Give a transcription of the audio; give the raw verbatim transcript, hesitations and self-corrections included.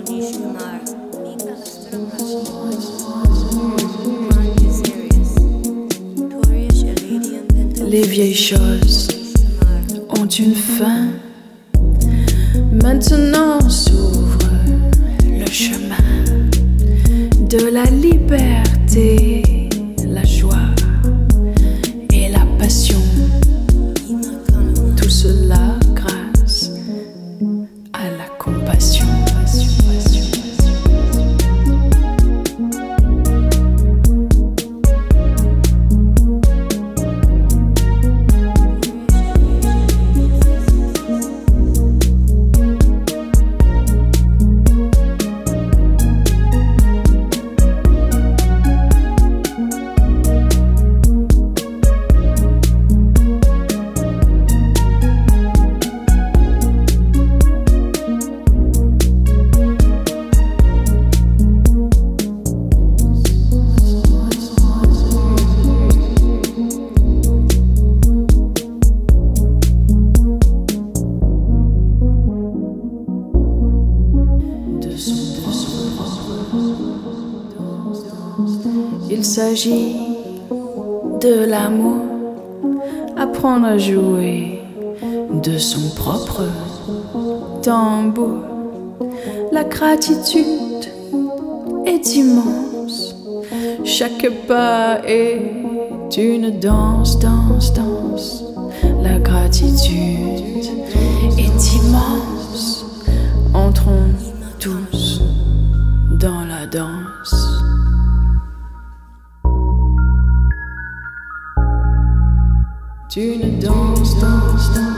Les vieilles choses ont une fin. Maintenant s'ouvre le chemin de la liberté, la joie et la passion. Tout cela grâce à la compassion. Il s'agit de l'amour, apprendre à jouer de son propre tambour. La gratitude est immense, chaque pas est une danse, danse, danse. La gratitude est immense, entrons tous dans la danse. Une danse, danse, danse.